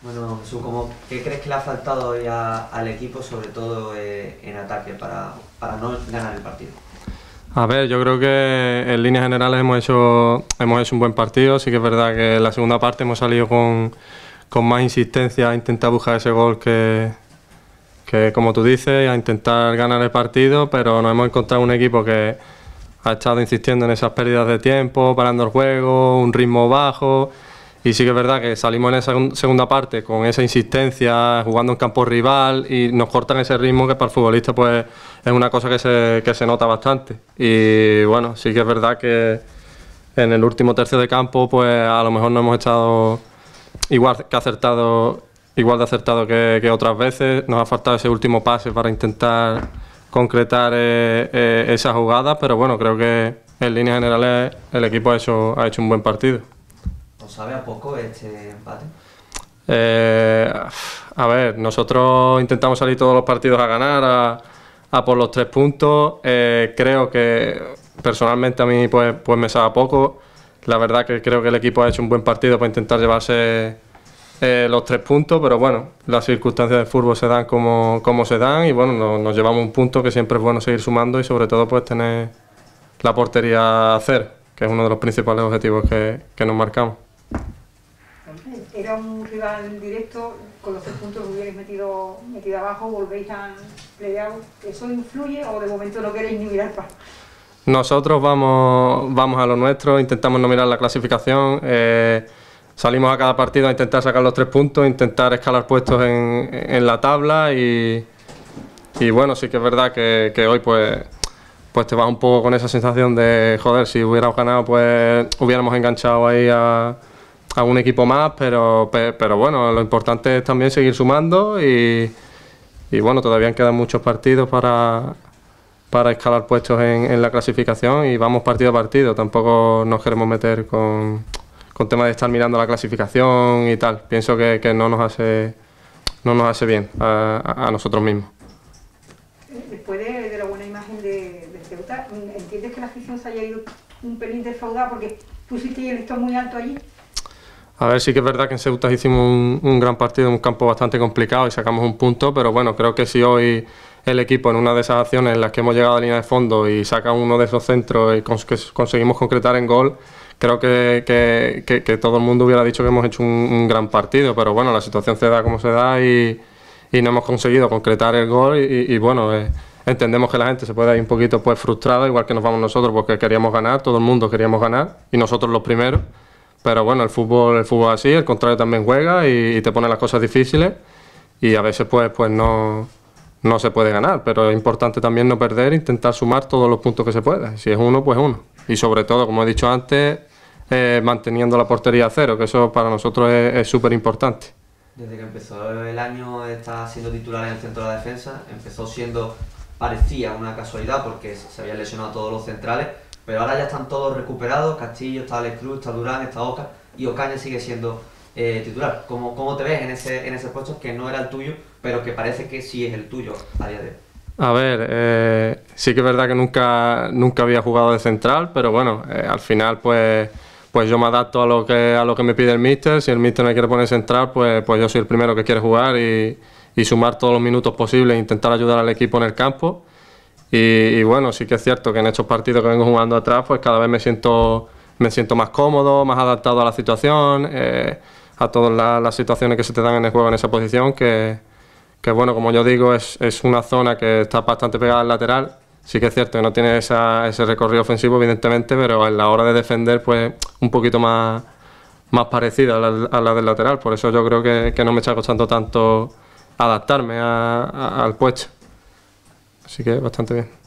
Bueno, Jesús, ¿qué crees que le ha faltado hoy al equipo, sobre todo en ataque, para no ganar el partido? A ver, yo creo que en líneas generales hemos hecho un buen partido. Sí que es verdad que en la segunda parte hemos salido con más insistencia a intentar buscar ese gol que como tú dices, a intentar ganar el partido, pero nos hemos encontrado un equipo que ha estado insistiendo en esas pérdidas de tiempo, parando el juego, un ritmo bajo. Y sí que es verdad que salimos en esa segunda parte con esa insistencia, jugando en campo rival, y nos cortan ese ritmo que para el futbolista pues es una cosa que se nota bastante. Y bueno, sí que es verdad que en el último tercio de campo pues a lo mejor no hemos estado igual de acertado que otras veces. Nos ha faltado ese último pase para intentar concretar esa jugada, pero bueno, creo que en líneas generales el equipo ha hecho un buen partido. ¿Os sabe a poco este empate? A ver, nosotros intentamos salir todos los partidos a ganar, a por los 3 puntos. Creo que personalmente a mí pues me sabe a poco. La verdad que creo que el equipo ha hecho un buen partido para intentar llevarse los 3 puntos, pero bueno, las circunstancias del fútbol se dan como se dan, y bueno, nos llevamos un punto que siempre es bueno seguir sumando, y sobre todo pues tener la portería a cero, que es uno de los principales objetivos que nos marcamos. Era un rival directo, con los 3 puntos lo hubierais metido abajo, volvéis a playout. ¿Eso influye o de momento no queréis ni mirar para...? Nosotros vamos a lo nuestro, intentamos no mirar la clasificación, salimos a cada partido a intentar sacar los 3 puntos, intentar escalar puestos en la tabla, y bueno, sí que es verdad que hoy pues te vas un poco con esa sensación de, joder, si hubiéramos ganado pues hubiéramos enganchado ahí a un equipo más, pero bueno, lo importante es también seguir sumando, y bueno, todavía quedan muchos partidos para escalar puestos en la clasificación, y vamos partido a partido. Tampoco nos queremos meter con temas de estar mirando la clasificación y tal. Pienso que no nos hace bien a nosotros mismos. Después de la buena imagen de Ceuta, ¿entiendes que la afición se haya ido un pelín defraudada porque pusiste el listón muy alto allí? A ver, sí que es verdad que en Ceuta hicimos un gran partido en un campo bastante complicado y sacamos un punto, pero bueno, creo que si hoy el equipo en una de esas acciones en las que hemos llegado a línea de fondo y saca uno de esos centros y conseguimos concretar en gol, creo que todo el mundo hubiera dicho que hemos hecho un gran partido, pero bueno, la situación se da como se da, y no hemos conseguido concretar el gol, y bueno, entendemos que la gente se puede ir un poquito pues frustrada, igual que nos vamos nosotros, porque queríamos ganar, todo el mundo queríamos ganar, y nosotros los primeros. Pero bueno, el fútbol es así, el contrario también juega y te pone las cosas difíciles, y a veces pues no se puede ganar, pero es importante también no perder, intentar sumar todos los puntos que se pueda. Si es uno, pues uno. Y sobre todo, como he dicho antes, manteniendo la portería a cero, que eso para nosotros es súper importante. Desde que empezó el año está siendo titular en el centro de la defensa, parecía una casualidad porque se habían lesionado todos los centrales, pero ahora ya están todos recuperados. Castillo, está Alex Cruz, está Durán, está Oscar, y Ocaña sigue siendo titular. ¿Cómo te ves en ese puesto que no era el tuyo, pero que parece que sí es el tuyo a día de hoy? A ver, sí que es verdad que nunca había jugado de central, pero bueno, al final pues yo me adapto a lo que me pide el míster. Si el míster me quiere poner central, pues yo soy el primero que quiere jugar y sumar todos los minutos posibles e intentar ayudar al equipo en el campo. Y bueno, sí que es cierto que en estos partidos que vengo jugando atrás, pues cada vez me siento más cómodo, más adaptado a la situación, a todas las situaciones que se te dan en el juego en esa posición, que bueno, como yo digo, es una zona que está bastante pegada al lateral. Sí que es cierto que no tiene ese recorrido ofensivo, evidentemente, pero en la hora de defender, pues un poquito más parecida a la del lateral. Por eso yo creo que no me está costando tanto adaptarme al puesto. Así que bastante bien.